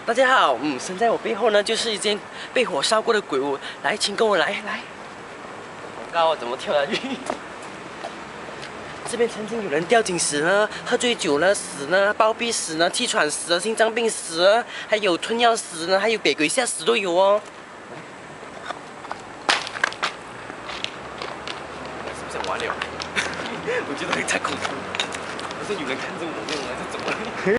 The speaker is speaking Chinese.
大家好，现在我背后呢就是一间被火烧过的鬼屋，来，请跟我来。广告怎么跳下去？这边曾经有人吊颈死了，喝醉酒了死了，暴毙死了，气喘死了，心脏病死了，还有吞药死了，还有给鬼吓死都有哦。是不是想玩了？我觉得会太恐怖。可是有人看着我，我还是怎么了？